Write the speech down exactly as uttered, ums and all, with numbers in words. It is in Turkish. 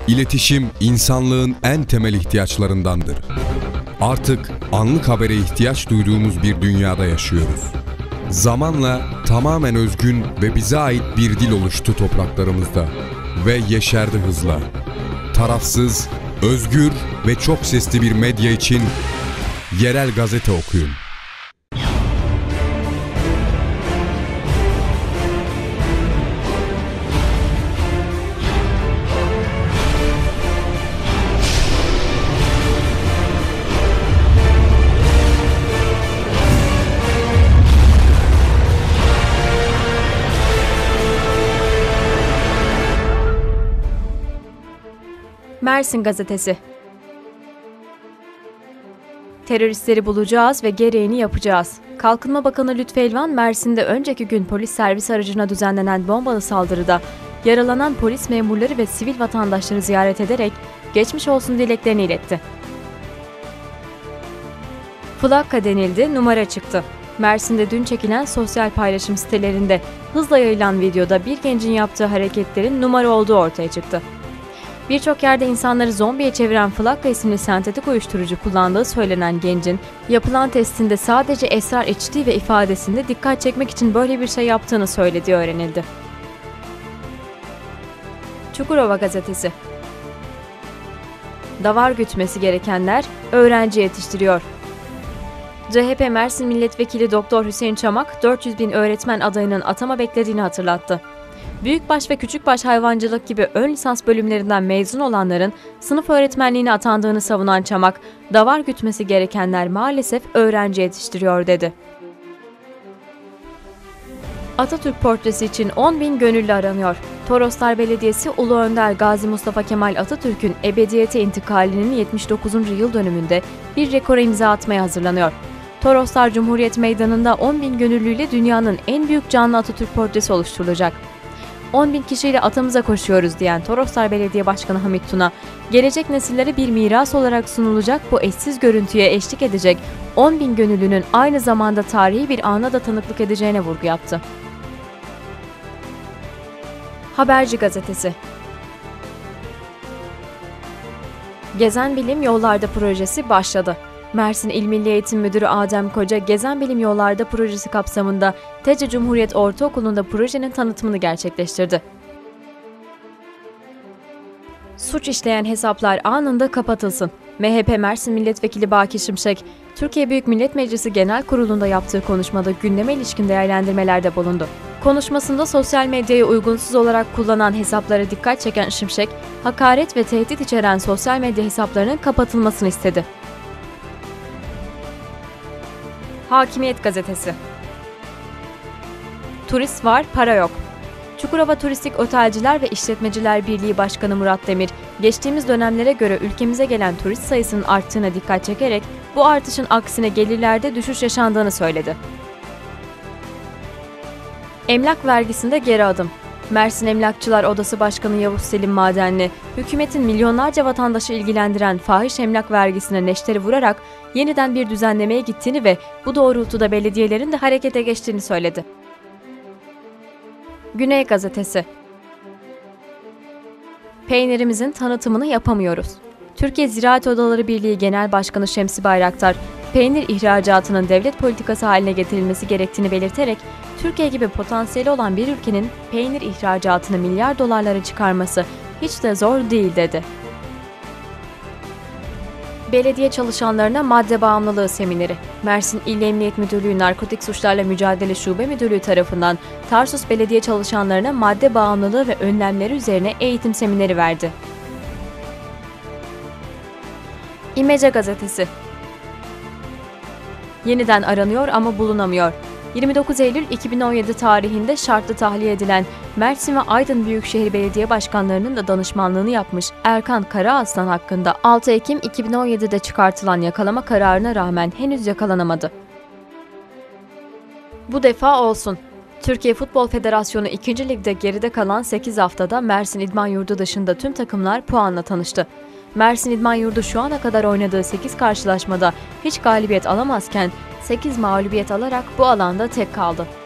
İletişim, insanlığın en temel ihtiyaçlarındandır. Artık anlık habere ihtiyaç duyduğumuz bir dünyada yaşıyoruz. Zamanla tamamen özgün ve bize ait bir dil oluştu topraklarımızda ve yeşerdi hızla. Tarafsız, özgür ve çok sesli bir medya için yerel gazete okuyun. Mersin Gazetesi. Teröristleri bulacağız ve gereğini yapacağız. Kalkınma Bakanı Lütfü Elvan, Mersin'de önceki gün polis servis aracına düzenlenen bombalı saldırıda yaralanan polis memurları ve sivil vatandaşları ziyaret ederek geçmiş olsun dileklerini iletti. Flakka denildi, numara çıktı. Mersin'de dün çekilen sosyal paylaşım sitelerinde hızla yayılan videoda bir gencin yaptığı hareketlerin numara olduğu ortaya çıktı. Birçok yerde insanları zombiye çeviren Flakka isimli sentetik uyuşturucu kullandığı söylenen gencin yapılan testinde sadece esrar içtiği ve ifadesinde dikkat çekmek için böyle bir şey yaptığını söylediği öğrenildi. Çukurova Gazetesi. Davar gütmesi gerekenler öğrenci yetiştiriyor. C H P Mersin Milletvekili Doktor Hüseyin Çamak, dört yüz bin öğretmen adayının atama beklediğini hatırlattı. Büyükbaş ve küçükbaş hayvancılık gibi ön lisans bölümlerinden mezun olanların sınıf öğretmenliğine atandığını savunan Çamak, davar gütmesi gerekenler maalesef öğrenci yetiştiriyor dedi. Atatürk portresi için on bin gönüllü aranıyor. Toroslar Belediyesi Ulu Önder Gazi Mustafa Kemal Atatürk'ün ebediyete intikalinin yetmiş dokuzuncu yıl dönümünde bir rekora imza atmaya hazırlanıyor. Toroslar Cumhuriyet Meydanı'nda on bin gönüllüyle dünyanın en büyük canlı Atatürk portresi oluşturulacak. on bin kişiyle atamıza koşuyoruz diyen Toroslar Belediye Başkanı Hamit Tuna, gelecek nesillere bir miras olarak sunulacak bu eşsiz görüntüye eşlik edecek on bin gönüllünün aynı zamanda tarihi bir ana da tanıklık edeceğine vurgu yaptı. Haberci Gazetesi. Gezen Bilim Yollarda projesi başladı. Mersin İl Milli Eğitim Müdürü Adem Koca, Gezen Bilim Yollarda projesi kapsamında Tece Cumhuriyet Ortaokulu'nda projenin tanıtımını gerçekleştirdi. Suç işleyen hesaplar anında kapatılsın. M H P Mersin Milletvekili Baki Şimşek, Türkiye Büyük Millet Meclisi Genel Kurulu'nda yaptığı konuşmada gündeme ilişkin değerlendirmelerde bulundu. Konuşmasında sosyal medyayı uygunsuz olarak kullanan hesaplara dikkat çeken Şimşek, hakaret ve tehdit içeren sosyal medya hesaplarının kapatılmasını istedi. Hakimiyet Gazetesi. Turist var, para yok. Çukurova Turistik Otelciler ve İşletmeciler Birliği Başkanı Murat Demir, geçtiğimiz dönemlere göre ülkemize gelen turist sayısının arttığına dikkat çekerek bu artışın aksine gelirlerde düşüş yaşandığını söyledi. Emlak vergisinde geri adım. Mersin Emlakçılar Odası Başkanı Yavuz Selim Madenli, hükümetin milyonlarca vatandaşı ilgilendiren fahiş emlak vergisine neşteri vurarak yeniden bir düzenlemeye gittiğini ve bu doğrultuda belediyelerin de harekete geçtiğini söyledi. Güney Gazetesi. Peynirimizin tanıtımını yapamıyoruz. Türkiye Ziraat Odaları Birliği Genel Başkanı Şemsi Bayraktar, peynir ihracatının devlet politikası haline getirilmesi gerektiğini belirterek, Türkiye gibi potansiyeli olan bir ülkenin peynir ihracatını milyar dolarlara çıkarması hiç de zor değil dedi. Belediye çalışanlarına madde bağımlılığı semineri. Mersin İl Emniyet Müdürlüğü Narkotik Suçlarla Mücadele Şube Müdürlüğü tarafından Tarsus Belediye çalışanlarına madde bağımlılığı ve önlemleri üzerine eğitim semineri verdi. İmece Gazetesi. Yeniden aranıyor ama bulunamıyor. yirmi dokuz Eylül iki bin on yedi tarihinde şartlı tahliye edilen Mersin ve Aydın Büyükşehir Belediye Başkanlarının da danışmanlığını yapmış Erkan Karaaslan hakkında altı Ekim iki bin on yedi'de çıkartılan yakalama kararına rağmen henüz yakalanamadı. Bu defa olsun. Türkiye Futbol Federasyonu ikinci Lig'de geride kalan sekiz haftada Mersin İdman Yurdu dışında tüm takımlar puanla tanıştı. Mersin İdman Yurdu şu ana kadar oynadığı sekiz karşılaşmada hiç galibiyet alamazken sekiz mağlubiyet alarak bu alanda tek kaldı.